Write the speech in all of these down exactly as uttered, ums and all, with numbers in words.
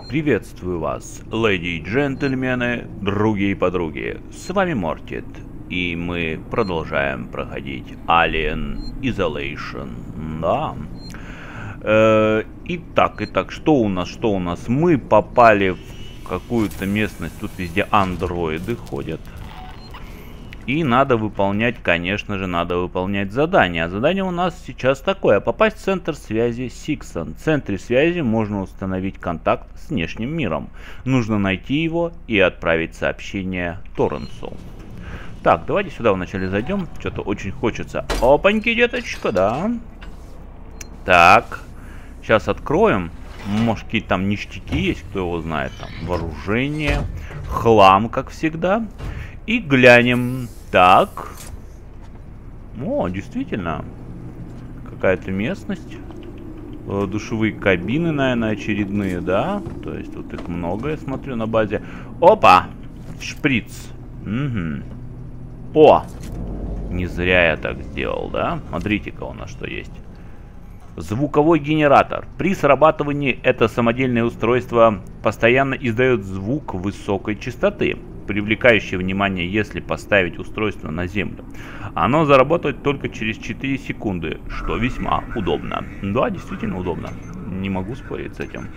Приветствую вас, леди и джентльмены, другие подруги. С вами Мортид, и мы продолжаем проходить Alien Isolation. Да. Э, итак, итак, что у нас, что у нас? Мы попали в какую-то местность, тут везде андроиды ходят. И надо выполнять, конечно же, надо выполнять задание. А задание у нас сейчас такое. Попасть в центр связи Сиксон. В центре связи можно установить контакт с внешним миром. Нужно найти его и отправить сообщение Торренсу. Так, давайте сюда вначале зайдем. Что-то очень хочется. Опаньки, деточка, да. Так, сейчас откроем. Может, какие-то там ништяки есть, кто его знает. Там вооружение, хлам, как всегда. И глянем. Так. О, действительно. Какая-то местность. Душевые кабины, наверное, очередные, да? То есть тут их много, я смотрю, на базе. Опа! Шприц. Угу. О! Не зря я так сделал, да? Смотрите-ка у нас что есть. Звуковой генератор. При срабатывании это самодельное устройство постоянно издает звук высокой частоты, привлекающее внимание, если поставить устройство на землю. Оно заработает только через четыре секунды, что весьма удобно. Да, действительно удобно. Не могу спорить с этим.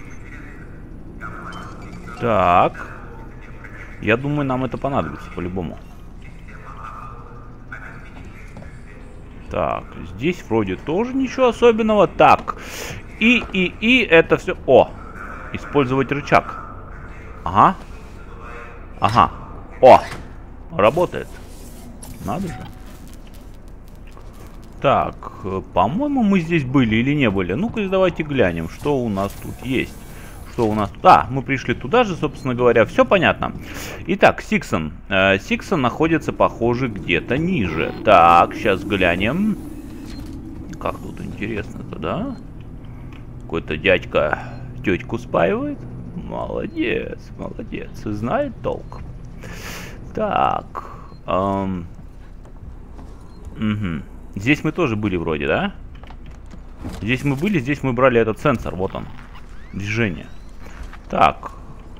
Так. Я думаю, нам это понадобится по-любому. Так, здесь вроде тоже ничего особенного. Так, и, и, и это все... О, использовать рычаг. Ага. Ага. О, работает. Надо же. Так, по-моему, мы здесь были или не были. Ну-ка, давайте глянем, что у нас тут есть. Что у нас тут? А, мы пришли туда же, собственно говоря. Все понятно. Итак, Сиксон. Э, Сиксон находится, похоже, где-то ниже. Так, сейчас глянем. Как тут интересно-то, да? Какой-то дядька тетьку спаивает. Молодец, молодец. Знает толк. Так. Эм, угу. Здесь мы тоже были вроде, да? Здесь мы были, здесь мы брали этот сенсор. Вот он. Движение. Так.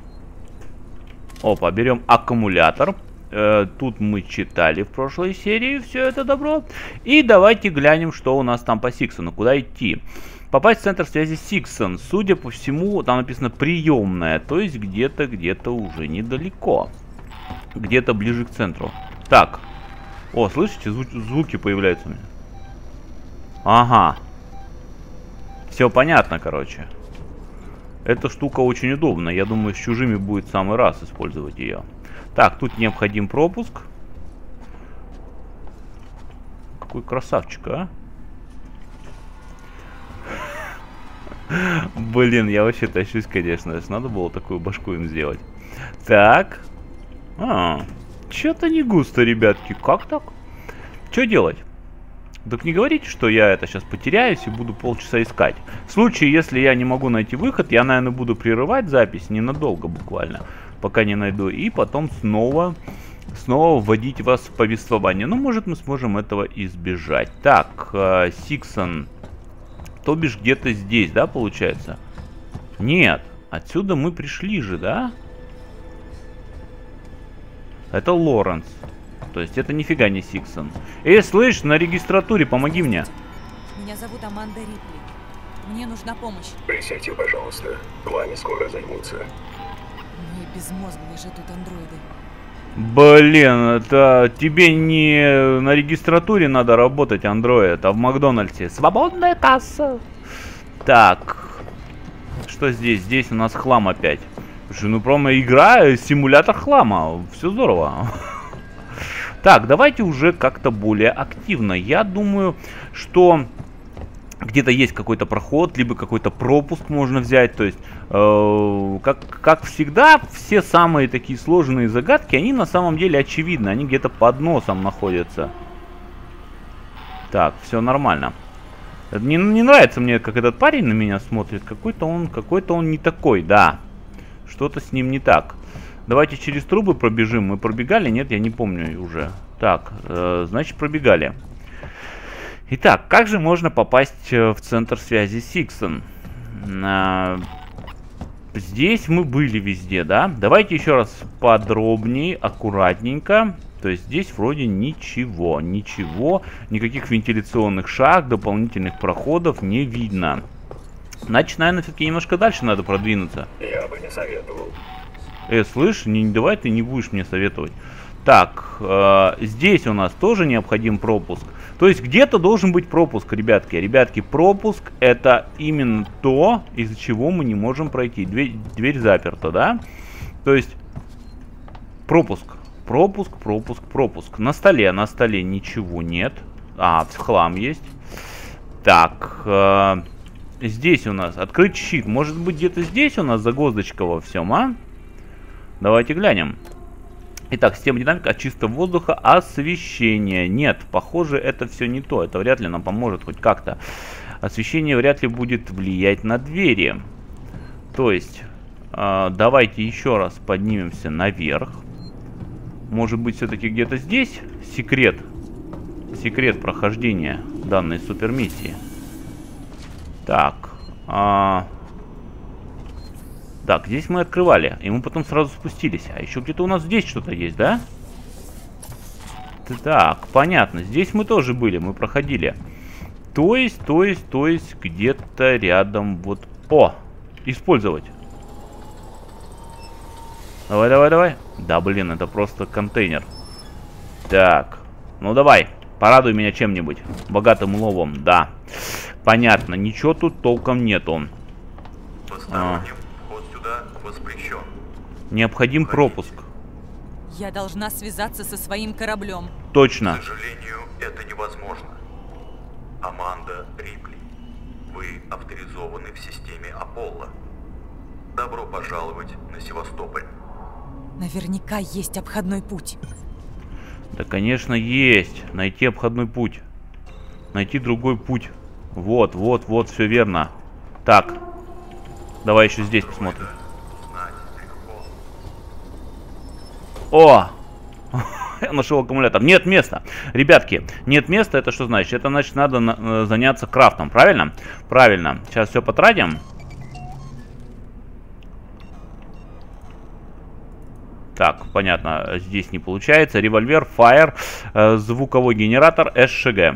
Опа, берем аккумулятор. Э, тут мы читали в прошлой серии все это добро. И давайте глянем, что у нас там по Сиксону. Куда идти? Попасть в центр связи Сиксон. Судя по всему, там написано приемная. То есть где-то, где-то уже недалеко. Где-то ближе к центру. Так. О, слышите? Зву звуки появляются у меня. Ага. Все понятно, короче. Эта штука очень удобна. Я думаю, с чужими будет в самый раз использовать ее. Так, тут необходим пропуск. Какой красавчик, а? Блин, я вообще тащусь, конечно. Надо было такую башку им сделать. Так. А, что-то не густо, ребятки. Как так? Что делать? Так не говорите, что я это сейчас потеряюсь и буду полчаса искать. В случае, если я не могу найти выход, я, наверное, буду прерывать запись ненадолго буквально, пока не найду. И потом снова, снова вводить вас в повествование. Но, может, мы сможем этого избежать. Так, э, Сиксон. То бишь где-то здесь, да, получается? Нет, отсюда мы пришли же, да? Это Лоренс. То есть это нифига не Сиксон. Эй, слышь, на регистратуре, помоги мне. Меня зовут Аманда Рипли. Мне нужна помощь. Присядьте, пожалуйста. Вами скоро займутся. Мы безмозглые же тут андроиды. Блин, это тебе не на регистратуре надо работать, андроид, а в Макдональдсе. Свободная касса. Так. Что здесь? Здесь у нас хлам опять. Слушай, ну прямо игра, симулятор хлама. Все здорово. Так, давайте уже как-то более активно. Я думаю, что где-то есть какой-то проход, либо какой-то пропуск можно взять. То есть, э, как, как всегда, все самые такие сложные загадки, они на самом деле очевидны. Они где-то под носом находятся. Так, все нормально. Не, не нравится мне, как этот парень на меня смотрит. Какой-то он, какой-то он не такой, да. Что-то с ним не так. Давайте через трубы пробежим. Мы пробегали? Нет, я не помню уже. Так, э, значит, пробегали. Итак, как же можно попасть в центр связи Сиксон? Э, Здесь мы были везде, да? Давайте еще раз подробнее, аккуратненько. То есть здесь вроде ничего, ничего, никаких вентиляционных шахт, дополнительных проходов не видно. Значит, наверное, все-таки немножко дальше надо продвинуться. Я бы не советовал. Э, слышь, не, давай ты не будешь мне советовать. Так, э, здесь у нас тоже необходим пропуск. То есть где-то должен быть пропуск, ребятки. Ребятки, пропуск это именно то, из-за чего мы не можем пройти. Дверь, дверь заперта, да? То есть пропуск, пропуск, пропуск, пропуск. На столе, на столе ничего нет. А, хлам есть. Так, э, здесь у нас открыть щит. Может быть, где-то здесь у нас загвоздочка во всем, а? Давайте глянем. Итак, система динамика от чистого воздуха, освещение. Нет, похоже, это все не то. Это вряд ли нам поможет хоть как-то. Освещение вряд ли будет влиять на двери. То есть, э, давайте еще раз поднимемся наверх. Может быть, все-таки где-то здесь секрет. Секрет прохождения данной супермиссии. Так. А... Так, здесь мы открывали, и мы потом сразу спустились. А еще где-то у нас здесь что-то есть, да? Так, понятно. Здесь мы тоже были, мы проходили. То есть, то есть, то есть, где-то рядом вот... О! Использовать. Давай, давай, давай. Да, блин, это просто контейнер. Так, ну давай, порадуй меня чем-нибудь. Богатым уловом, да. Понятно, ничего тут толком нету. А. Воспрещен. Необходим пропуск. Я должна связаться со своим кораблем. Точно. К сожалению, это невозможно. Аманда Рипли, вы авторизованы в системе Аполло. Добро пожаловать на Севастополь. Наверняка есть обходной путь. Да, конечно, есть. Найти обходной путь. Найти другой путь. Вот, вот, вот, все верно. Так. Давай еще здесь посмотрим. О! Я нашел аккумулятор. Нет места. Ребятки, нет места, это что значит? Это значит, надо на заняться крафтом, правильно? Правильно. Сейчас все потратим. Так, понятно, здесь не получается. Револьвер, фаер, э, звуковой генератор, эс ши джи.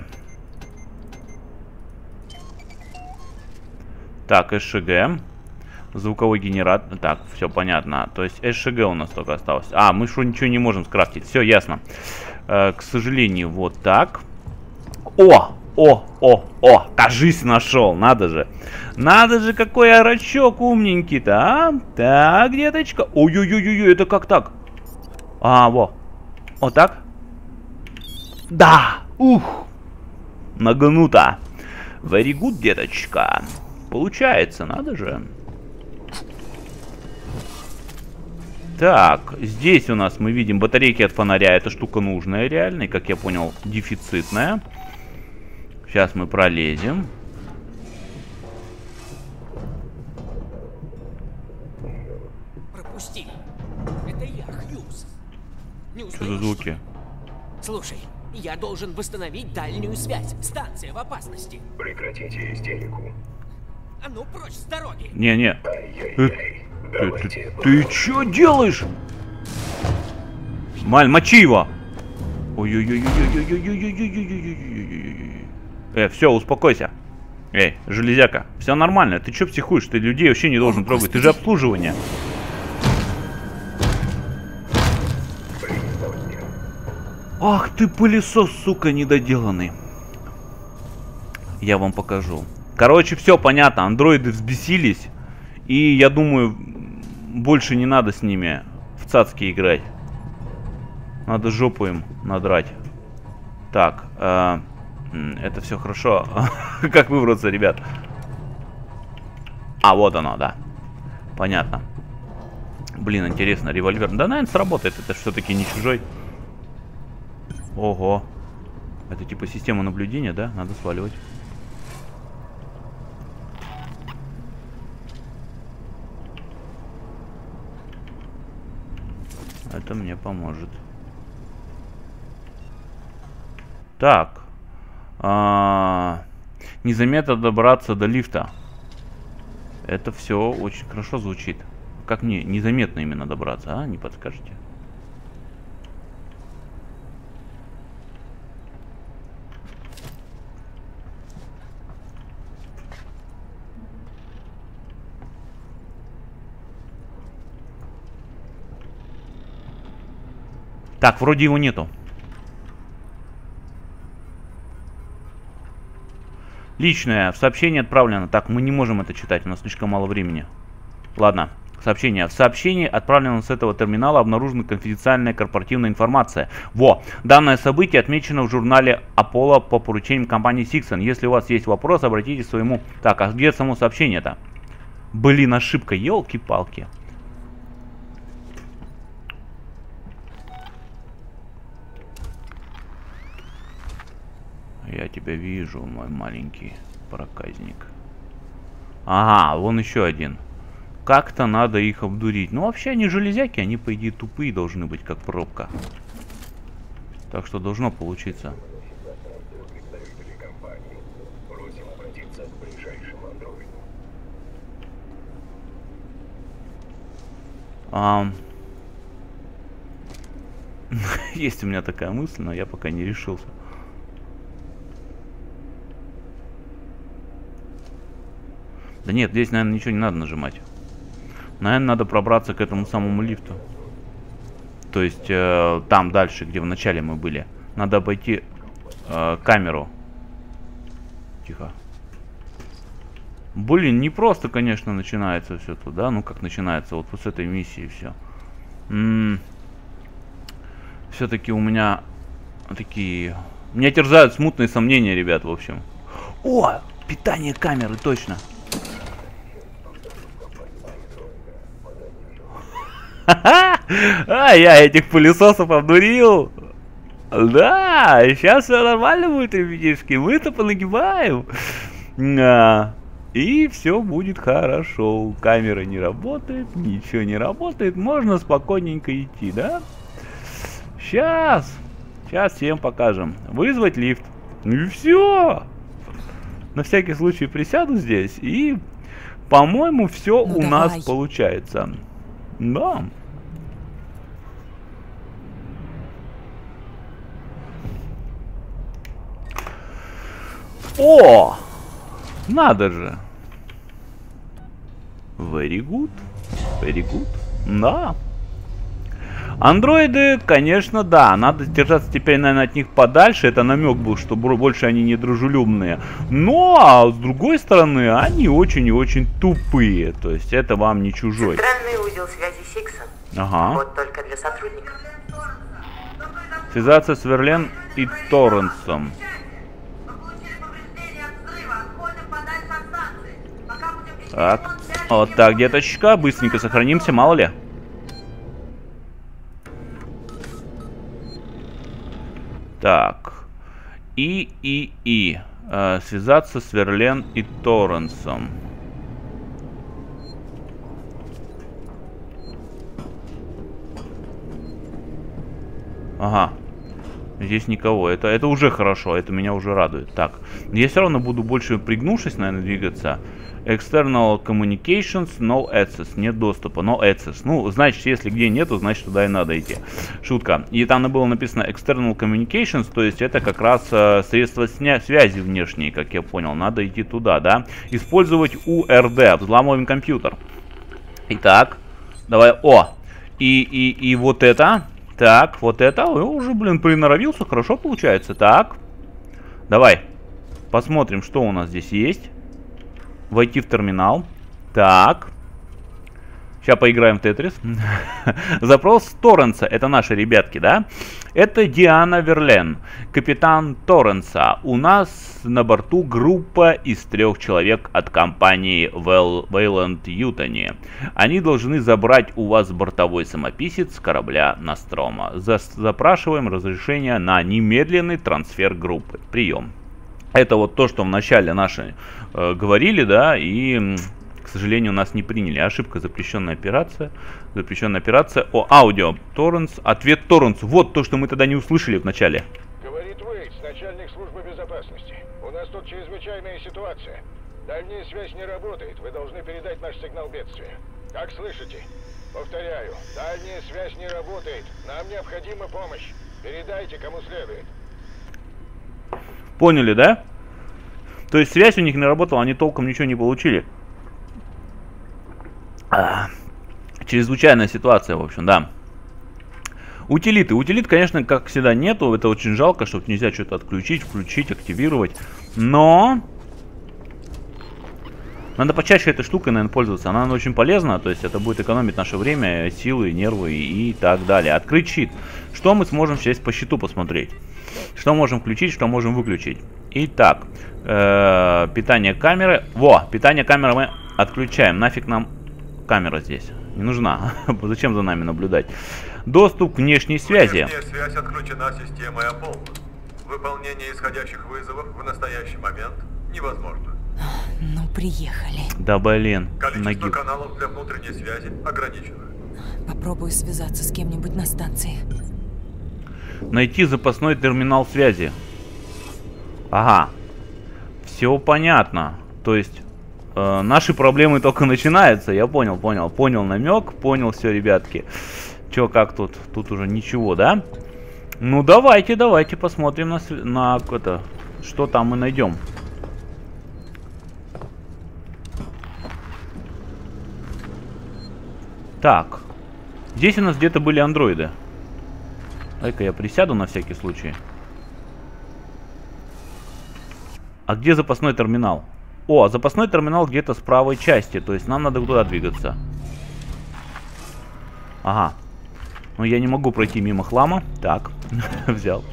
Так, эс ши джи. Звуковой генератор. Так, все понятно. То есть эс ши джи у нас только осталось. А, мы что, ничего не можем скрафтить. Все, ясно. Э, к сожалению, вот так. О! О! О! О! Кажись, нашел. Надо же. Надо же, какой орачок умненький-то, а? Так, деточка. Ой-ой-ой-ой, это как так? А, во. Вот так? Да! Ух! Нагнуто. Very good, деточка. Получается, надо же. Так, здесь у нас мы видим батарейки от фонаря. Эта штука нужная реально, и, как я понял, дефицитная. Сейчас мы пролезем. Пропусти. Это я, Хьюз. Не Что за звуки? Слушай, я должен восстановить дальнюю связь. Станция в опасности. Прекратите истерику. А ну прочь с дороги. Не-не. Ай-яй-яй. Ты, Давайте. ты, ты чё делаешь? Маль, мочи его! Ой-ой-ой-ой-ой-ой-ой-ой-ой-ой-ой-ой-ой-ой-ой-ой-ой. Э, все, успокойся. Эй, железяка, все нормально. Ты чё психуешь? Ты людей вообще не должен трогать. Ты же обслуживание. Ах ты пылесос, сука, недоделанный. Я вам покажу. Короче, все понятно. Андроиды взбесились. И я думаю, больше не надо с ними в цацки играть. Надо жопу им надрать. Так, э, это все хорошо. Как выбраться, ребят? А, вот оно, да. Понятно. Блин, интересно, револьвер. Да, наверное, сработает. Это все-таки не чужой. Ого. Это типа система наблюдения, да? Надо сваливать. Это мне поможет. Так. А -а -а. Незаметно добраться до лифта. Это все очень хорошо звучит. Как мне незаметно именно добраться, а? Не подскажете? Так, вроде его нету. Личное. В сообщении отправлено. Так, мы не можем это читать, у нас слишком мало времени. Ладно. Сообщение. В сообщении, отправленном с этого терминала, обнаружена конфиденциальная корпоративная информация. Во! Данное событие отмечено в журнале Apollo по поручениям компании Sixon. Если у вас есть вопрос, обратитесь к своему... Так, а где само сообщение-то? Блин, ошибка. Елки-палки. Я тебя вижу, мой маленький проказник. Ага, вон еще один. Как-то надо их обдурить. Ну, вообще, они железяки, они, по идее, тупые должны быть, как пробка. Так что должно получиться. А... Есть у меня такая мысль, но я пока не решился. Да нет, здесь, наверное, ничего не надо нажимать. Наверное, надо пробраться к этому самому лифту. То есть, э, там дальше, где в начале мы были. Надо обойти э, камеру. Тихо. Блин, не просто, конечно, начинается все тут, да? Ну, как начинается? Вот, вот с этой миссии все. Все-таки у меня такие... Меня терзают смутные сомнения, ребят, в общем. О, питание камеры, точно. А, я этих пылесосов обдурил. Да, сейчас все нормально будет, ребятишки. Мы-то понагибаем. А, и все будет хорошо. Камера не работает, ничего не работает. Можно спокойненько идти, да? Сейчас. Сейчас всем покажем. Вызвать лифт. Ну и все. На всякий случай присяду здесь. И, по-моему, все ну, у давай. нас получается. Да. О! Надо же. Very good. Very good. Да. Андроиды, конечно, да. Надо держаться теперь, наверное, от них подальше. Это намек был, что больше они не дружелюбные. Но, с другой стороны, они очень и очень тупые. То есть это вам не чужой. Центральный узел связи Сиксон. Ага. Вот только для сотрудников. Связаться с Верлен и Торренсом. Так. Вот так, деточка. Быстренько сохранимся, мало ли. Так. И, и, и. Э, связаться с Верлен и Торренсом. Ага. Здесь никого. Это, это уже хорошо. Это меня уже радует. Так. Я все равно буду больше пригнувшись, наверное, двигаться. External Communications, No Access. Нет доступа, No Access. Ну, значит, если где нету, значит, туда и надо идти. Шутка. И там было написано External Communications, то есть это как раз э, средства связи внешние, как я понял. Надо идти туда, да? Использовать ю ар ди. Взламываем компьютер. Итак, давай. О! И, и, и вот это. Так, вот это. Ой, уже, блин, приноровился. Хорошо получается. Так. Давай. Посмотрим, что у нас здесь есть. Войти в терминал. Так. Сейчас поиграем в Тетрис. Запрос Торренса. Это наши ребятки, да? Это Диана Верлен, капитан Торренса. У нас на борту группа из трех человек от компании Вейланд Ютони. Они должны забрать у вас бортовой самописец с корабля Нострома. Запрашиваем разрешение на немедленный трансфер группы. Прием. Это вот то, что вначале наши э, говорили, да, и, к сожалению, нас не приняли. Ошибка, запрещенная операция. Запрещенная операция. О, аудио. Торренс. Ответ Торренсу. Вот то, что мы тогда не услышали в начале. Говорит Уэйтс, начальник службы безопасности. У нас тут чрезвычайная ситуация. Дальняя связь не работает. Вы должны передать наш сигнал бедствия. Как слышите? Повторяю, дальняя связь не работает. Нам необходима помощь. Передайте, кому следует. Поняли, да? То есть связь у них не работала, они толком ничего не получили. А, чрезвычайная ситуация, в общем, да. Утилиты. Утилит, конечно, как всегда, нету. Это очень жалко, что нельзя что-то отключить, включить, активировать. Но надо почаще этой штукой, наверное, пользоваться. Она очень полезна. То есть это будет экономить наше время, силы, нервы и так далее. Открыть щит. Что мы сможем сейчас по щиту посмотреть? Что можем включить, что можем выключить? Итак, э, питание камеры. Во, питание камеры мы отключаем. Нафиг нам камера здесь? Не нужна. Зачем за нами наблюдать? Доступ к внешней связи. Внешняя связь отключена системой Аполло. Выполнение исходящих вызовов в настоящий момент невозможно. Ну, приехали. Да блин. Количество Ноги. каналов для внутренней связи ограничено. Попробую связаться с кем-нибудь на станции. Найти запасной терминал связи. Ага. Все понятно. То есть э, наши проблемы только начинаются. Я понял, понял. Понял намек. Понял все, ребятки. Че, как тут? Тут уже ничего, да? Ну, давайте, давайте посмотрим на, на это. Что там мы найдем. Так. Здесь у нас где-то были андроиды. Дай-ка я присяду на всякий случай. А где запасной терминал? О, запасной терминал где-то с правой части. То есть нам надо туда двигаться. Ага. Но я не могу пройти мимо хлама. Так, взял.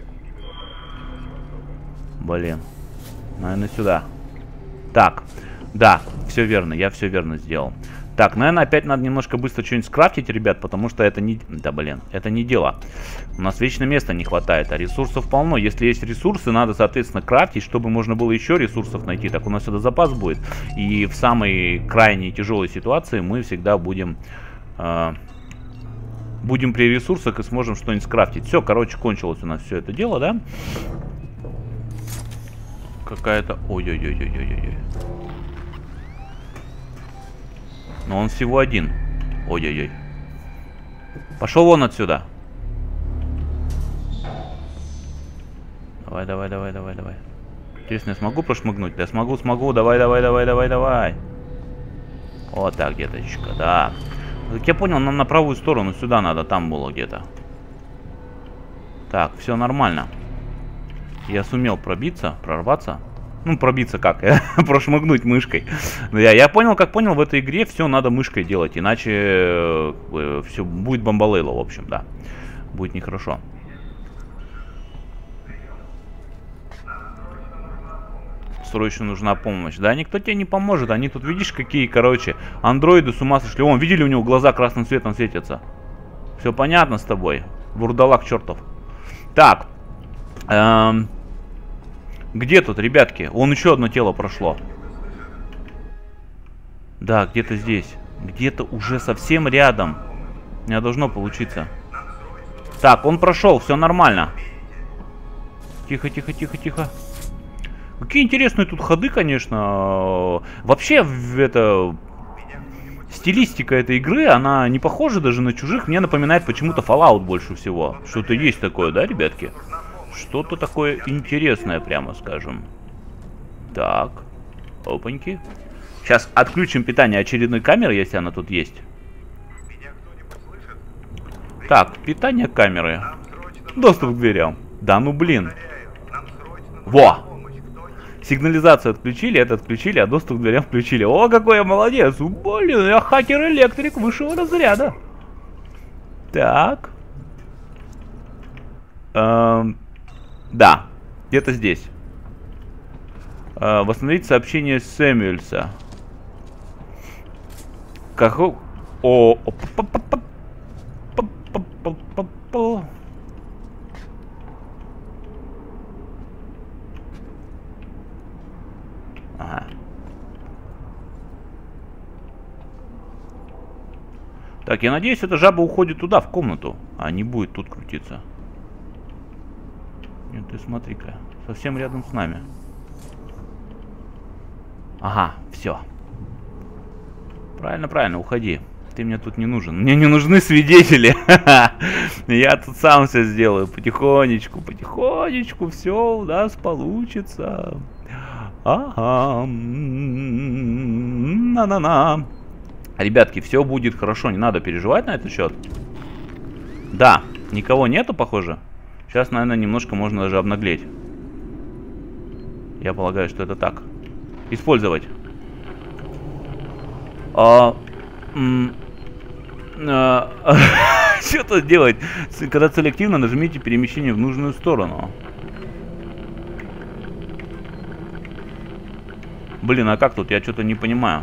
Блин. Наверное, сюда. Так, да, все верно, я все верно сделал. Так, наверное, опять надо немножко быстро что-нибудь скрафтить, ребят, потому что это не... Да, блин, это не дело. У нас вечно места не хватает, а ресурсов полно. Если есть ресурсы, надо, соответственно, крафтить, чтобы можно было еще ресурсов найти. Так у нас сюда запас будет. И в самой крайней тяжелой ситуации мы всегда будем... Э, будем при ресурсах и сможем что-нибудь скрафтить. Все, короче, кончилось у нас все это дело, да? Какая-то... Ой-ой-ой-ой-ой-ой. Но он всего один. Ой-ой-ой. Пошел вон отсюда. Давай, давай, давай, давай, давай. Интересно, я смогу прошмыгнуть? Да смогу, смогу. Давай, давай, давай, давай, давай. Вот так, деточка, да. Как я понял, нам на правую сторону сюда надо. Там было где-то. Так, все нормально. Я сумел пробиться, прорваться. Ну, пробиться как? Прошмыгнуть мышкой. Я, я понял, как понял, в этой игре все надо мышкой делать. Иначе э, все будет бомбалейло, в общем, да. Будет нехорошо. Срочно нужна помощь. Да, никто тебе не поможет. Они тут, видишь, какие, короче, андроиды с ума сошли. Вон, видели, у него глаза красным цветом светятся. Все понятно с тобой. Вурдалак чертов. Так. Эм... Где тут, ребятки? Вон еще одно тело прошло. Да, где-то здесь. Где-то уже совсем рядом. У меня должно получиться. Так, он прошел, все нормально. Тихо, тихо, тихо, тихо. Какие интересные тут ходы, конечно. Вообще, это... стилистика этой игры, она не похожа даже на чужих. Мне напоминает почему-то Fallout больше всего. Что-то есть такое, да, ребятки? Что-то такое интересное, прямо скажем. Так. Опаньки. Сейчас отключим питание очередной камеры, если она тут есть. Так, питание камеры. Доступ к дверям. Да ну блин. Во! Сигнализацию отключили, это отключили, а доступ к дверям включили. О, какой я молодец! Блин, я хакер-электрик высшего разряда. Так. Эм... Да, где-то здесь. Э, восстановить сообщение Сэмюэльса. Как... О... О... Ага. Так, я надеюсь, эта жаба уходит туда, в комнату, а не будет тут крутиться. Нет, ты смотри-ка, совсем рядом с нами. Ага, все. Правильно, правильно, уходи. Ты мне тут не нужен. Мне не нужны свидетели. Я тут сам все сделаю. Потихонечку, потихонечку. Все у нас получится. Ага. На-на-на. Ребятки, все будет хорошо. Не надо переживать на этот счет. Да, никого нету, похоже. Сейчас, наверное, немножко можно даже обнаглеть. Я полагаю, что это так. Использовать. А, а, что тут делать? Когда селективно, нажмите перемещение в нужную сторону. Блин, а как тут? Я что-то не понимаю.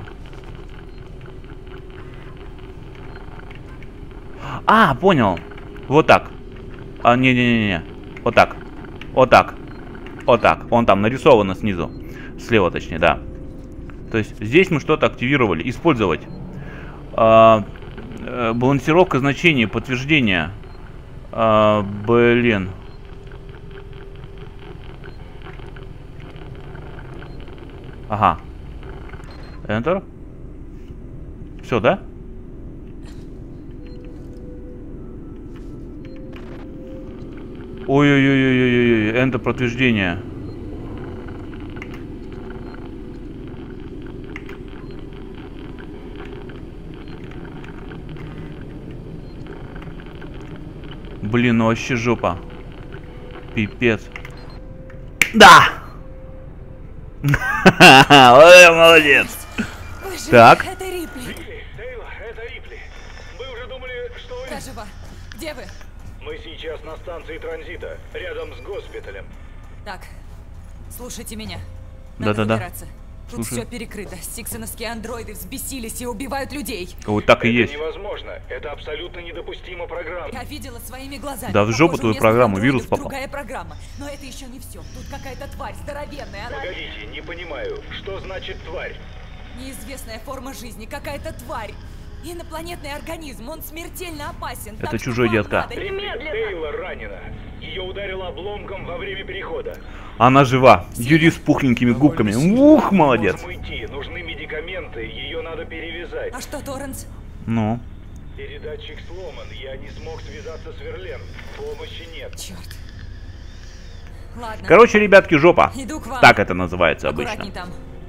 А, понял. Вот так. А, не-не-не-не. Вот так. Вот так. Вот так. Он там нарисовано снизу. Слева, точнее, да. То есть здесь мы что-то активировали. Использовать. А, а, балансировка значений, подтверждение. А, блин. Ага. Enter. Все, да? Ой-ой-ой-ой-ой-ой. Enter подтверждение. Блин, ну вообще жопа. Пипец. Да! Ой, молодец. Боже, Так. это Рипли. Тейлор, это Рипли. Мы уже думали, что вы... Я жива. Где вы? Мы сейчас на станции транзита, рядом с госпиталем. Так, слушайте меня. Надо Да-да-да. выбираться. Тут Слушаю. все перекрыто. Стиксоновские андроиды взбесились и убивают людей. Вот так и Это есть. невозможно. Это абсолютно недопустимо программа. Я видела своими глазами. Да в жопу Похоже, твою вместо программу, андроидов вирус попал. Другая программа. Но это еще не все. Тут какая-то тварь здоровенная. Она Погодите, не понимаю, что значит тварь? неизвестная форма жизни. Какая-то тварь. Инопланетный организм. Он смертельно опасен. Это так что чужой вам детка. надо Рипли, немедленно. Тейлор ранена. Ее ударило обломком во время перехода. Она жива. Юрий с пухленькими губками. Ух, молодец. Можем уйти, нужны медикаменты, ее надо перевязать. А что, Торренс? Ну. Передатчик сломан, я не смог связаться с Верлен. Помощи нет. Черт. Ладно. Короче, ребятки, жопа. Иду к вам. Так это называется Аккуратней обычно. там.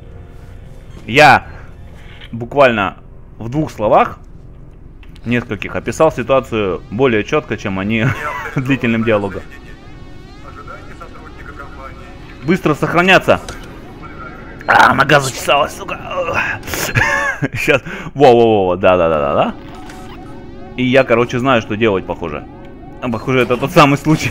Я буквально в двух словах, нескольких, описал ситуацию более четко, чем они длительным диалогом. Ожидайте сотрудника компании. Быстро сохраняться. А, нога зачесалась, сука. Сейчас. Во-во-во, да-да-да-да-да. И я, короче, знаю, что делать, похоже. Похоже, это тот самый случай.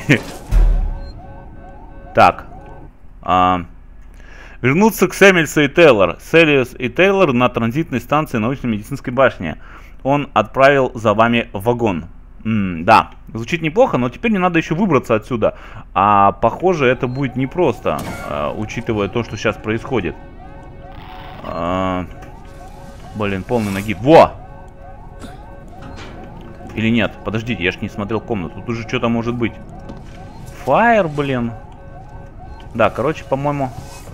Так. А, вернуться к Сэмюэльсу и Тейлор. Сэмюэльс и Тейлор на транзитной станции научно-медицинской башни. Он отправил за вами вагон. М, да, звучит неплохо, но теперь не надо еще выбраться отсюда. А похоже, это будет непросто, а, учитывая то, что сейчас происходит. А, блин, полный нагиб. Во! Или нет? Подождите, я ж не смотрел комнату. Тут уже что-то может быть. Фаер, блин. Да, короче, по-моему...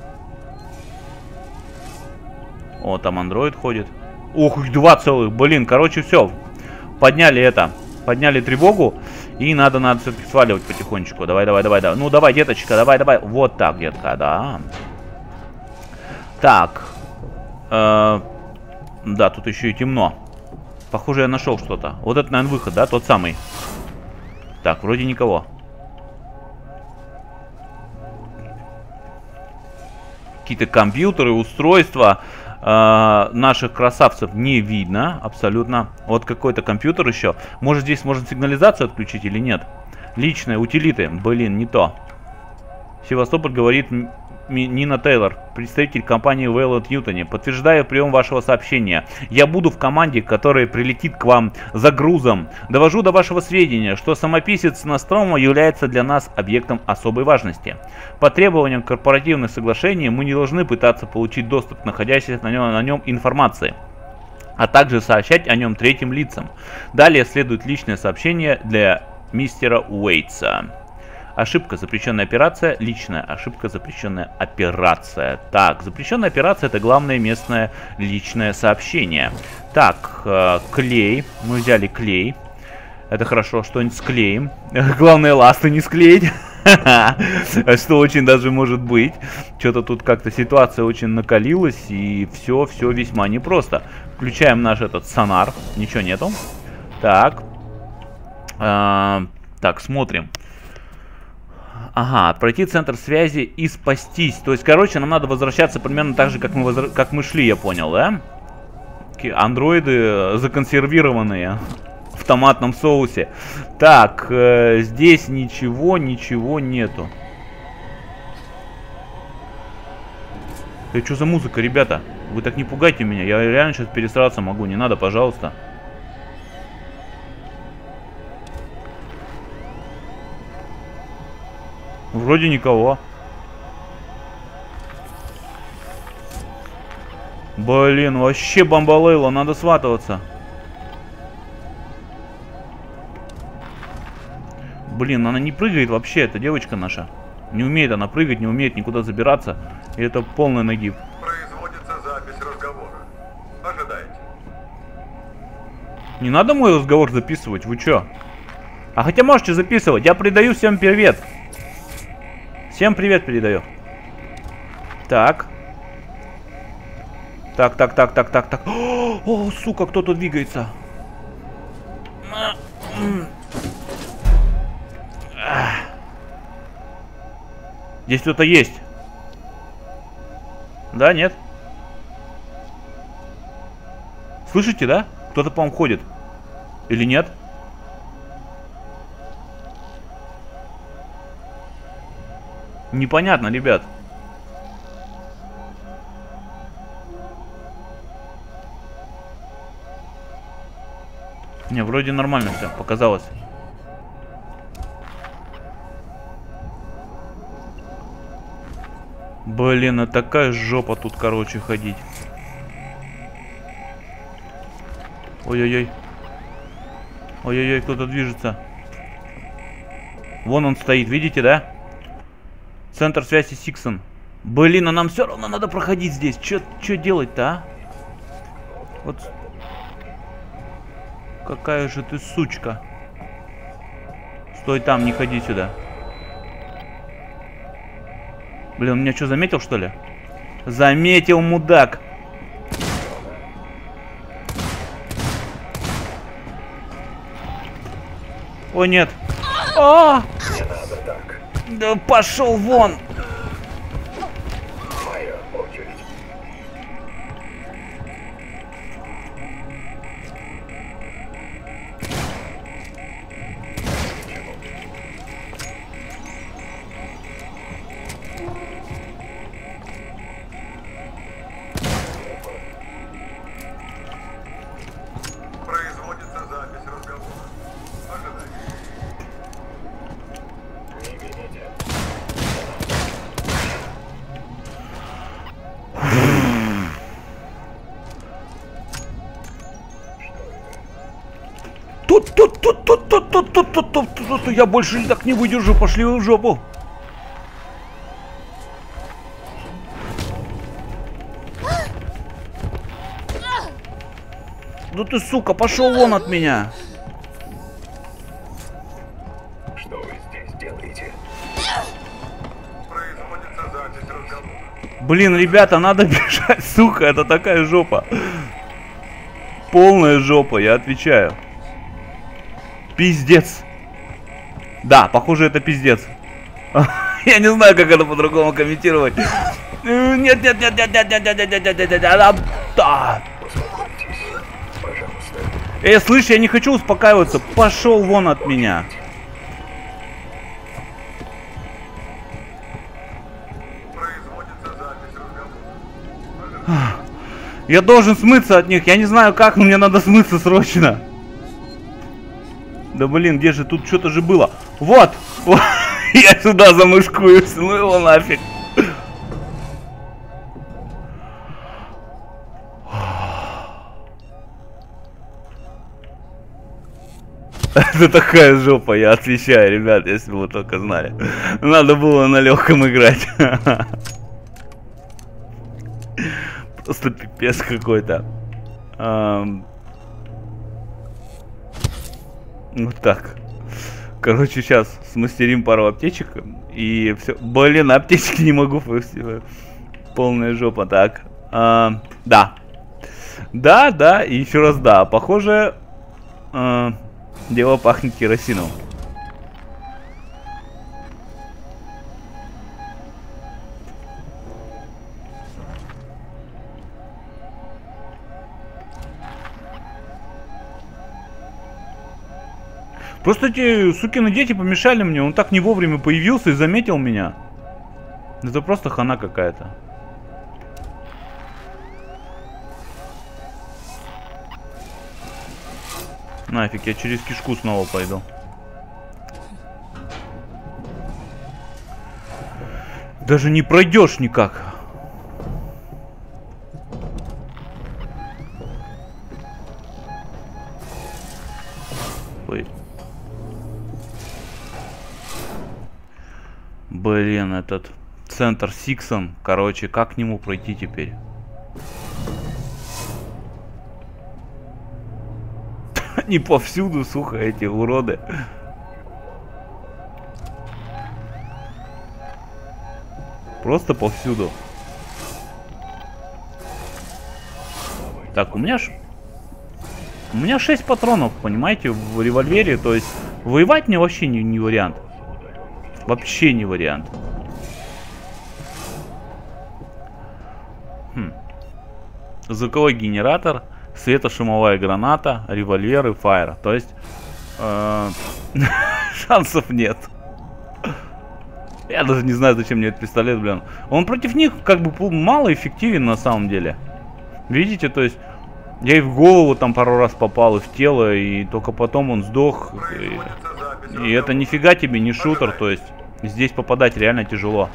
О, там андроид ходит. Ух, их два целых. Блин, короче, все. Подняли это. Подняли тревогу. И надо, надо все-таки сваливать потихонечку. Давай, давай, давай, давай. Ну, давай, деточка, давай, давай. Вот так, детка, да. Так. Э, да, тут еще и темно. Похоже, я нашел что-то. Вот это, наверное, выход, да? Тот самый. Так, вроде никого. Какие-то компьютеры, устройства. Э, наших красавцев не видно абсолютно. Вот какой-то компьютер еще. Может, здесь можно сигнализацию отключить или нет? Личные утилиты. Блин, не то. Севастополь, говорит Нина Тейлор, представитель компании Вейлот Ньютоне. Подтверждаю прием вашего сообщения. Я буду в команде, которая прилетит к вам за грузом. Довожу до вашего сведения, что самописец Ностромо является для нас объектом особой важности. По требованиям корпоративных соглашений мы не должны пытаться получить доступ к находящейся на нем, на нем информации, а также сообщать о нем третьим лицам. Далее следует личное сообщение для мистера Уэйтса. Ошибка, запрещенная операция, личная ошибка, запрещенная операция. Так, запрещенная операция — это главное местное личное сообщение. Так, э, клей. Мы взяли клей. Это хорошо, что-нибудь склеим. Главное, ласты не склеить. Что очень даже может быть. Что-то тут как-то ситуация очень накалилась, и все, все весьма непросто. Включаем наш этот сонар. Ничего нету. Так. А, так, смотрим. Ага, пройти центр связи и спастись. То есть, короче, нам надо возвращаться примерно так же, как мы, возра... как мы шли, я понял, да? Андроиды законсервированные в томатном соусе. Так, э, здесь ничего, ничего нету. Это что за музыка, ребята? Вы так не пугайте меня, я реально сейчас пересраться могу. Не надо, пожалуйста. Вроде никого. Блин, вообще бомбалейло, надо сватываться. Блин, она не прыгает вообще, эта девочка наша. Не умеет она прыгать, не умеет никуда забираться. И это полный нагиб. Производится запись разговора. Ожидайте. Не надо мой разговор записывать, вы чё? А хотя можете записывать, я передаю всем привет. Всем привет передаю. Так. Так, так, так, так, так, так. О, сука, кто-то двигается. Здесь кто-то есть. Да, нет? Слышите, да? Кто-то, по-моему, ходит. Или нет? Непонятно, ребят. Не, вроде нормально все, показалось. Блин, а такая жопа тут, короче, ходить. Ой-ой-ой. Ой-ой-ой, кто-то движется. Вон он стоит, видите, да? Центр связи Сиксон. Блин, а нам все равно надо проходить здесь. Че делать-то, а? Вот. Какая же ты сучка. Стой там, не ходи сюда. Блин, он меня что, заметил, что ли? Заметил, мудак. О, нет. А! Не надо так. Да пошел вон. Моя очередь. Производится запись разговора. Ожидайте. Не видите. Тут, тут, тут, тут, тут, тут, тут, тут, тут, тут, тут, я больше так не выдержу, пошли в жопу. Ну ты, сука, пошел вон от меня. Что вы здесь делаете? Производится запись разговора. Блин, ребята, надо бежать, сука, это такая жопа. Полная жопа, я отвечаю. Пиздец. Да, похоже, это пиздец. Я не знаю, как это по-другому комментировать. Нет, нет, нет, нет, нет, нет, нет, нет, нет, нет, нет, да. Успокойтесь. Пожалуйста. Эй, слышь, я не хочу успокаиваться. Пошел вон от меня. Производится запись разговора. Я должен смыться от них. Я не знаю как, но мне надо смыться срочно. Да блин, где же тут что-то же было? Вот! Я сюда замышкуюсь. Ну его нафиг. Это такая жопа, я отвечаю, ребят, если вы только знали. Надо было на легком играть. Просто пипец какой-то. Вот так. Короче, сейчас смастерим пару аптечек. И все. Блин, аптечки не могу. Полная жопа. Так. А, да. Да, да, и еще раз да. Похоже, а, дело пахнет керосином. Просто эти сукины дети помешали мне. Он так не вовремя появился и заметил меня. Это просто хана какая-то. Нафиг, я через кишку снова пойду. Даже не пройдешь никак. Ой. Блин, этот центр Сиксон. Короче, как к нему пройти теперь? Они повсюду, сука, эти уроды. Просто повсюду. Так, у меня ж... У меня шесть патронов, понимаете, в револьвере. То есть, воевать мне вообще не, не вариант. Вообще не вариант. Хм. Звуковой генератор. Светошумовая граната, револьвер и фаер. То есть э, шансов нет. Я даже не знаю, зачем мне этот пистолет, блин. Он против них как бы мало эффективен на самом деле. Видите, то есть я и в голову там пару раз попал, и в тело, и только потом он сдох. И, и это нифига тебе не шутер, то есть здесь попадать реально тяжело.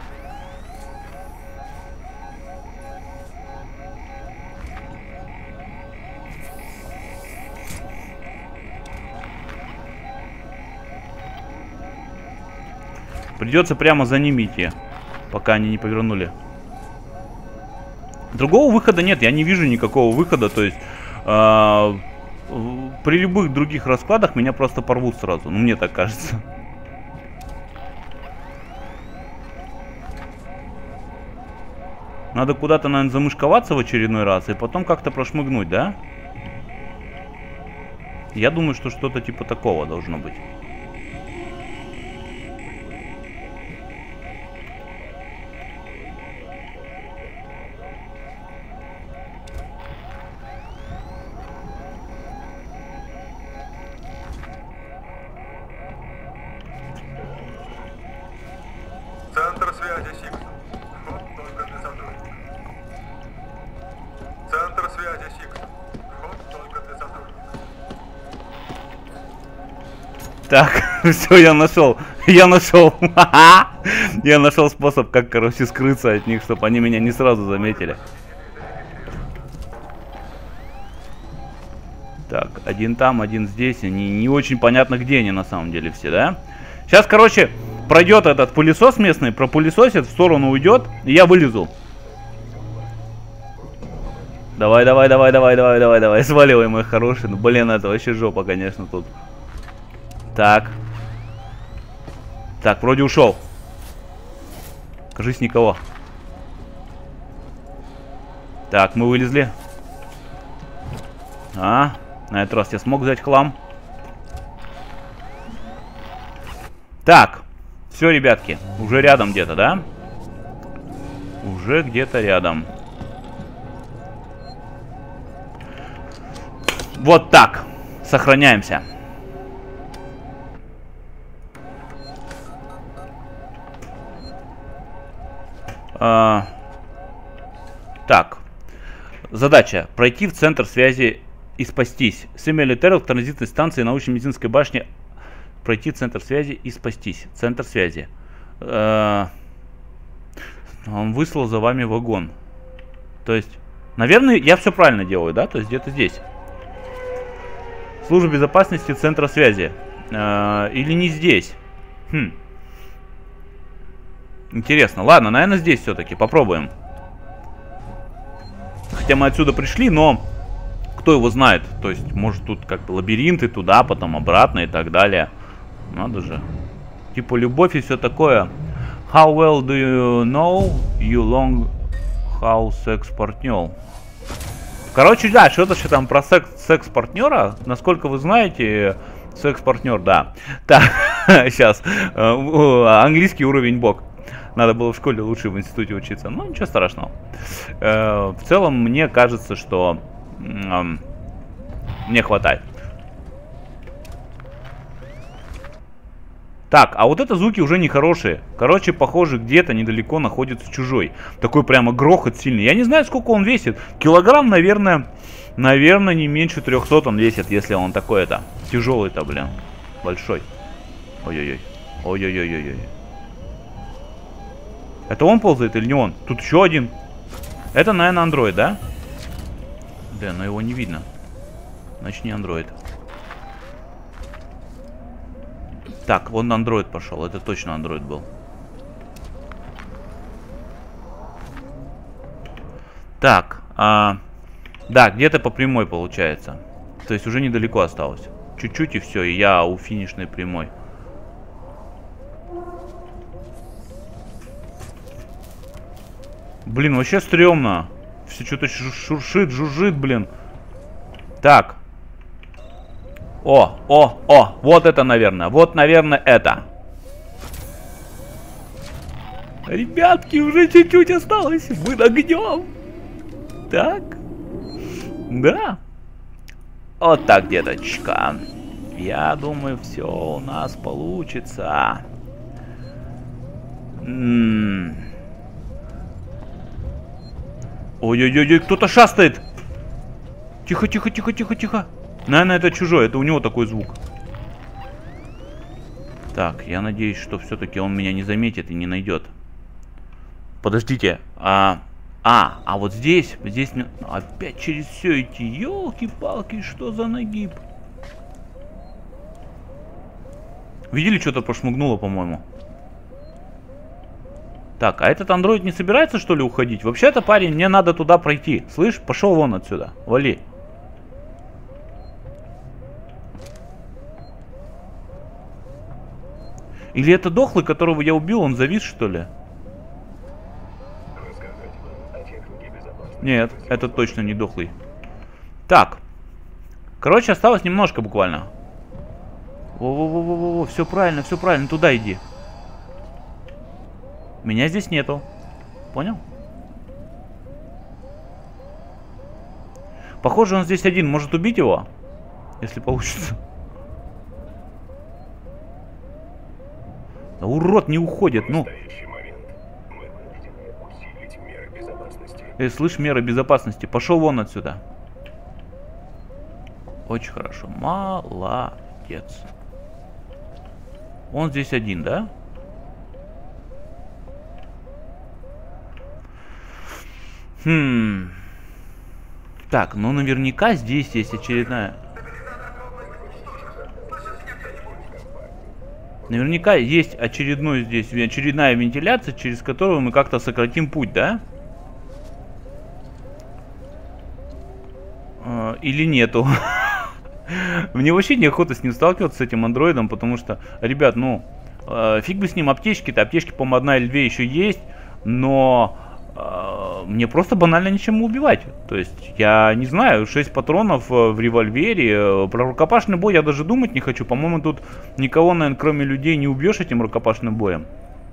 Придется прямо за ними идти, пока они не повернули. Другого выхода нет, я не вижу никакого выхода, то есть э, при любых других раскладах меня просто порвут сразу, ну мне так кажется. Надо куда-то, наверное, замышковаться в очередной раз и потом как-то прошмыгнуть, да? Я думаю, что что-то типа такого должно быть. Центр связи Сикс. Вход только для сотрудников. Центр связи Сикс. Вход только для сотрудников. Так, все, я нашел. Я нашел. Я нашел способ, как, короче, скрыться от них, чтобы они меня не сразу заметили. Так, один там, один здесь. Они не очень понятно, где они на самом деле все, да? Сейчас, короче, пройдет этот пылесос местный, пропылесосит, в сторону уйдет, и я вылезу. Давай, давай, давай, давай, давай, давай, давай. Сваливай, мой хороший. Ну, блин, это вообще жопа, конечно, тут. Так. Так, вроде ушел. Кажись, никого. Так, мы вылезли. А, на этот раз я смог взять хлам. Так. Все, ребятки, уже рядом где-то, да? Уже где-то рядом. Вот так. Сохраняемся. А, так. Задача. Пройти в центр связи и спастись. Сэмюэль Террелл к транзитной станции научно-медицинской башни. Пройти центр связи и спастись. Центр связи. Э-э- он выслал за вами вагон. То есть, наверное, я все правильно делаю, да? То есть где-то здесь. Служба безопасности центра связи. Э, или не здесь? Хм. Интересно. Ладно, наверное, здесь все-таки. Попробуем. Хотя мы отсюда пришли, но кто его знает? То есть, может, тут как бы лабиринты туда, потом обратно и так далее. Надо же. Типа любовь и все такое. How well do you know you long how sex partner? Короче, да, что-то что там про секс, секс-партнера. Насколько вы знаете, секс-партнер, да. Так, сейчас. Английский уровень бог. Надо было в школе лучше в институте учиться. Ну, ничего страшного. В целом, мне кажется, что мне хватает. Так, а вот это звуки уже нехорошие. Короче, похоже, где-то недалеко находится чужой. Такой прямо грохот сильный. Я не знаю, сколько он весит. Килограмм, наверное, наверное, не меньше трехсот он весит, если он такой-то. Тяжелый-то, блин. Большой. Ой-ой-ой. Ой-ой-ой-ой-ой. Это он ползает или не он? Тут еще один. Это, наверное, андроид, да? Да, но его не видно. Значит, не андроид. Так, вон андроид пошел. Это точно андроид был. Так. А, да, где-то по прямой получается. То есть уже недалеко осталось. Чуть-чуть и все. И я у финишной прямой. Блин, вообще стрёмно. Все что-то шуршит, жужжит, блин. Так. О, о, о, вот это, наверное. Вот, наверное, это. Ребятки, уже чуть-чуть осталось. Мы нагнем. Так. Да. Вот так, деточка. Я думаю, все у нас получится. М-м. Ой-ой-ой, кто-то шастает. Тихо, тихо, тихо, тихо, тихо. Наверное, это чужой, это у него такой звук. Так, я надеюсь, что все-таки он меня не заметит и не найдет. Подождите, а... А, а вот здесь, здесь... Опять через все идти. Ёлки-палки, что за нагиб? Видели, что-то прошмыгнуло, по-моему. Так, а этот андроид не собирается, что ли, уходить? Вообще-то, парень, мне надо туда пройти. Слышь, пошел вон отсюда. Вали. Или это дохлый, которого я убил, он завис, что ли? Нет, это точно не дохлый. Так. Короче, осталось немножко буквально. Во-во-во-во-во, все правильно, все правильно, туда иди. Меня здесь нету. Понял? Похоже, он здесь один. Может убить его? Если получится. Да, урод не уходит, ну. Эй, слышь, меры безопасности. Пошел вон отсюда. Очень хорошо. Молодец. Он здесь один, да? Хм. Так, ну наверняка здесь есть очередная... Наверняка есть очередной здесь, очередная вентиляция, через которую мы как-то сократим путь, да? Или нету? Мне вообще неохота с ним сталкиваться, с этим андроидом, потому что, ребят, ну, фиг бы с ним аптечки-то. Аптечки, по-моему, одна или две еще есть, но... Мне просто банально нечем убивать. То есть, я не знаю, шесть патронов в револьвере. Про рукопашный бой я даже думать не хочу. По-моему, тут никого, наверное, кроме людей не убьешь этим рукопашным боем.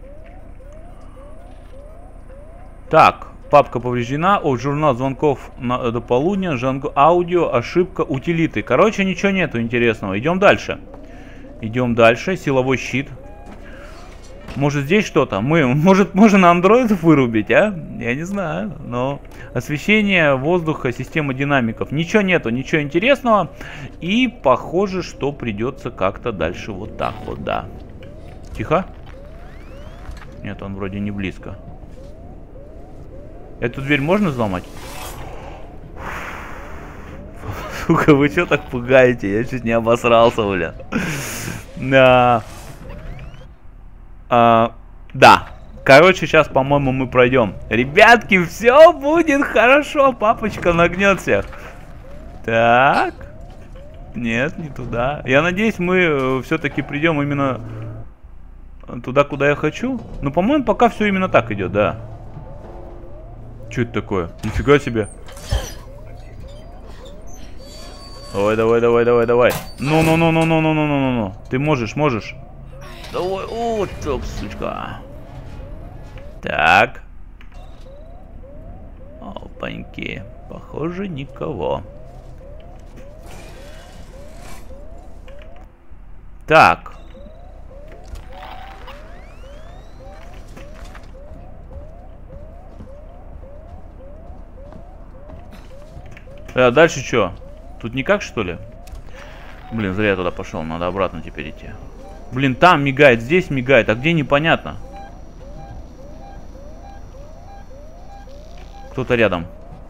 Так, папка повреждена. О, журнал звонков на, до полудня. Жанго, аудио, ошибка, утилиты. Короче, ничего нету интересного. Идем дальше. Идем дальше. Силовой щит. Может здесь что-то? Мы, может, можно андроидов вырубить, а? Я не знаю, но... Освещение воздуха, система динамиков. Ничего нету, ничего интересного. И похоже, что придется как-то дальше вот так вот, да. Тихо. Нет, он вроде не близко. Эту дверь можно взломать? Сука, вы что так пугаете? Я чуть не обосрался, бля. Да. А, да. Короче, сейчас, по-моему, мы пройдем. Ребятки, все будет хорошо. Папочка нагнет всех. Так. Нет, не туда. Я надеюсь, мы все-таки придем именно туда, куда я хочу. Но, по-моему, пока все именно так идет, да. Что это такое? Нифига себе. Давай, давай, давай, давай, давай. Ну, ну, ну, ну, ну, ну, ну, ну, ну, ну. Ты можешь, можешь. Давай, о, топ, сучка. Так. Опаньки. Похоже, никого. Так. А дальше что? Тут никак, что ли? Блин, зря я туда пошел. Надо обратно теперь идти. Блин, там мигает, здесь мигает. А где, непонятно. Кто-то рядом.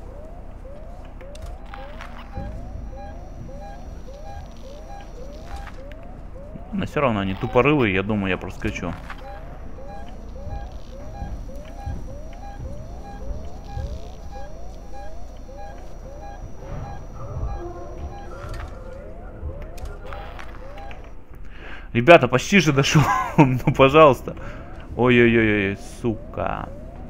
Но все равно они тупорылые. Я думаю, я проскочу. Ребята, почти же дошел. Ну, пожалуйста. Ой-ой-ой, сука.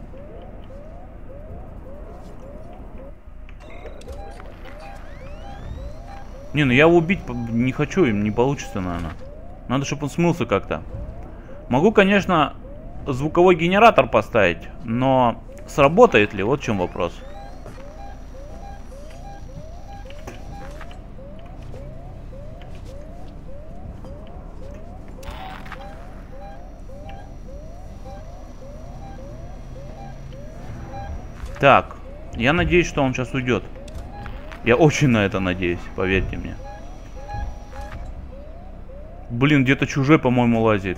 Не, ну я его убить не хочу, им не получится, наверное. Надо, чтобы он смылся как-то. Могу, конечно, звуковой генератор поставить, но сработает ли? Вот в чем вопрос. Так, я надеюсь, что он сейчас уйдет. Я очень на это надеюсь, поверьте мне. Блин, где-то чужой, по-моему, лазит.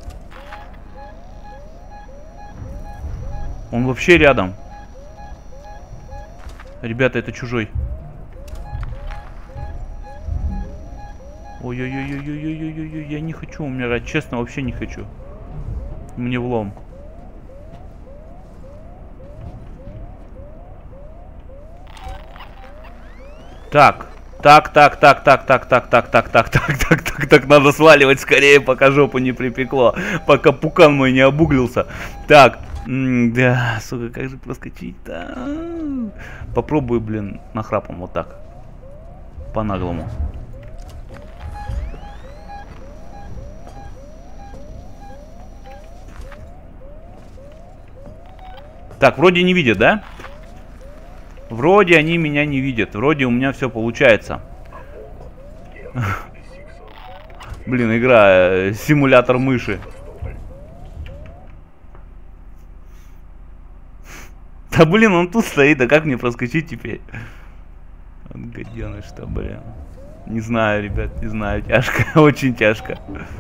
Он вообще рядом. Ребята, это чужой. Ой-ой-ой-ой-ой-ой-ой-ой, я не хочу умирать, честно, вообще не хочу. Мне влом. Так, так, так, так, так, так, так, так, так, так, так, так, так, так, надо сваливать скорее, пока жопу не припекло, пока пукан мой не обуглился. Так, да, сука, как же проскочить-то? Попробую, блин, нахрапом вот так, по-наглому. Так, вроде не видят, да? Вроде они меня не видят. Вроде у меня все получается. Блин, игра э, симулятор мыши. Да блин, он тут стоит, а как мне проскочить теперь? Гаденыш-то, блин. Не знаю, ребят, не знаю. Тяжко, очень тяжко.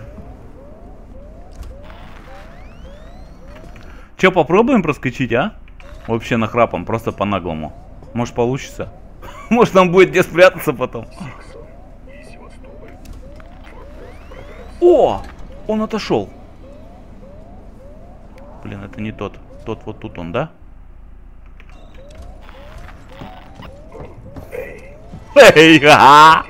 Че, попробуем проскочить, а? Вообще нахрапом, просто по-наглому. Может, получится? Может, нам будет где спрятаться потом. О! Он отошел. Блин, это не тот. Тот вот тут он, да? Эй, ха!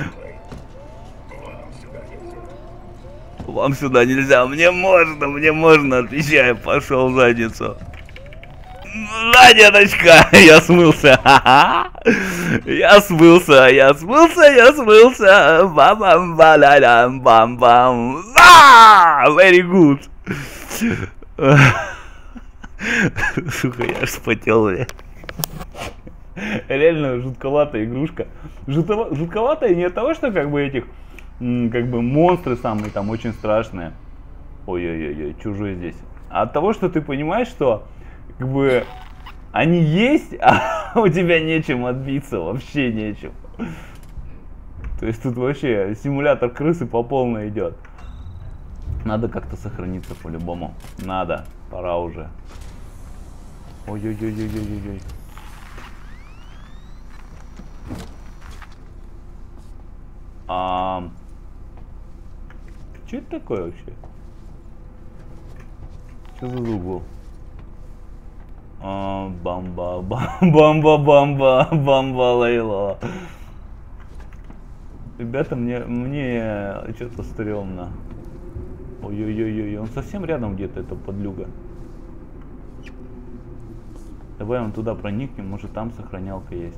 Вам сюда нельзя. Мне можно, мне можно, отвечаю. Пошел в задницу. Заденочка! Я смылся! Я смылся! Я смылся! Я смылся! Бам-бам-ба-ля-лям! Бам-бам! Very good! Сука, я аж вспотел, блядь. Реально жутковатая игрушка. Жутова... Жутковатая не от того, что как бы этих, как бы монстры самые там очень страшные. Ой-ой-ой, чужой здесь. А от того, что ты понимаешь, что как бы они есть, а у тебя нечем отбиться, вообще нечем. То есть тут вообще симулятор крысы по полной идет. Надо как-то сохраниться по-любому. Надо, пора уже. Ой-ой-ой-ой-ой-ой. А... Что это такое вообще? Что за звук был? А, бамба, бамба, бамба, бамба, лейла. Ребята, мне, мне что-то стрёмно. Ой-ой-ой-ой, он совсем рядом где-то, это подлюга. Давай он туда проникнем, может там сохранялка есть.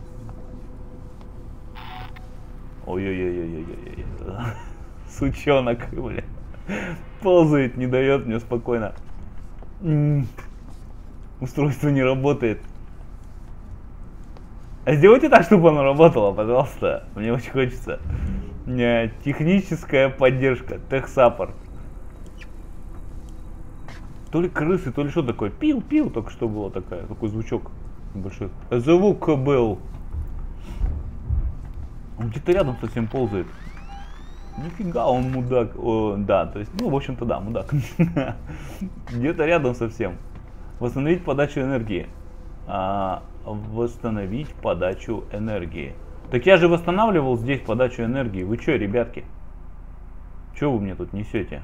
Ой-ой-ой-ой-ой-ой. Сучонок, бля. Ползает, не дает мне спокойно. М-м. Устройство не работает. А сделайте так, чтобы оно работало, пожалуйста. Мне очень хочется. Не, техническая поддержка, техсаппорт. То ли крысы, то ли что такое. Пил-пил, только что было такая, такой звучок большой. Звук был. Он где-то рядом совсем ползает. Нифига, он мудак. О, да, то есть, ну, в общем-то, да, мудак. Где-то рядом совсем. Восстановить подачу энергии. А, восстановить подачу энергии. Так я же восстанавливал здесь подачу энергии. Вы что, ребятки? Что вы мне тут несете?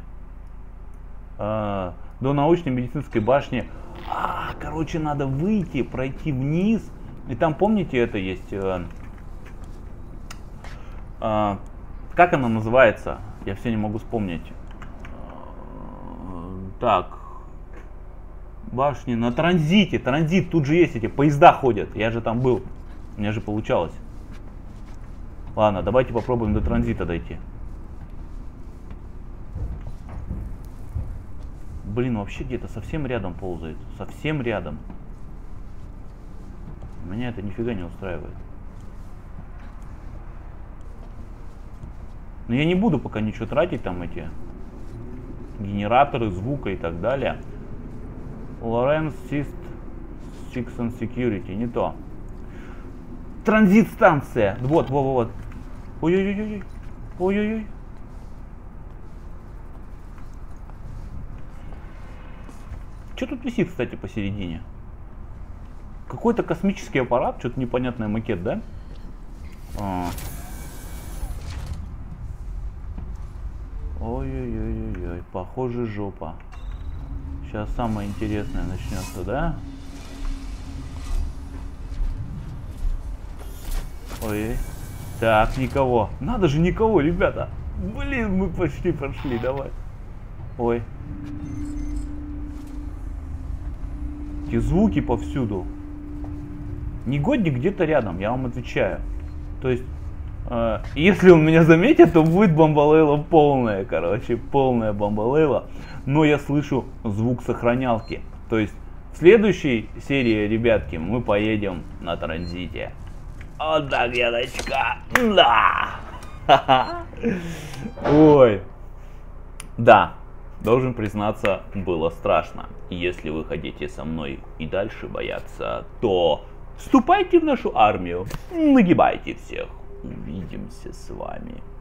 А, до научной медицинской башни. А, короче, надо выйти, пройти вниз. И там, помните, это есть... А, а, как она называется? Я все не могу вспомнить. Так. Башни на транзите. Транзит, тут же есть эти поезда ходят. Я же там был. У меня же получалось. Ладно, давайте попробуем до транзита дойти. Блин, вообще где-то совсем рядом ползает. Совсем рядом. Меня это нифига не устраивает. Но я не буду пока ничего тратить, там эти генераторы звука и так далее. Lawrence Sist Sixon Security, не то. Транзит-станция. Вот, вот, вот. Ой-ой-ой-ой. Ой-ой-ой. Что тут висит, кстати, посередине? Какой-то космический аппарат, что-то непонятный макет, да? А. Ой-ой-ой-ой, похоже, жопа. Сейчас самое интересное начнется, да? Ой. Так, никого. Надо же, никого, ребята. Блин, мы почти прошли, давай. Ой. Эти звуки повсюду. Негодник где-то рядом, я вам отвечаю. То есть, э, если он меня заметит, то будет бомбалейла полная, короче, полная бомбалейла. Но я слышу звук сохранялки. То есть, в следующей серии, ребятки, мы поедем на транзите. Вот так, яночка. Да. Ой. Да. Должен признаться, было страшно. Если вы хотите со мной и дальше бояться, то вступайте в нашу армию, нагибайте всех. Увидимся с вами.